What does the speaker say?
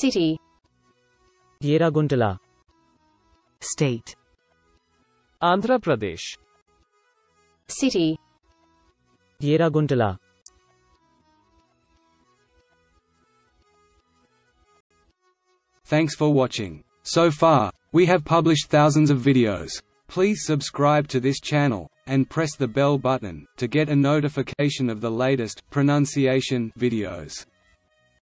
City. Yerraguntla. State. Andhra Pradesh. City. Yerraguntla. Thanks for watching. So far, we have published thousands of videos. Please subscribe to this channel, and press the bell button, to get a notification of the latest pronunciation videos.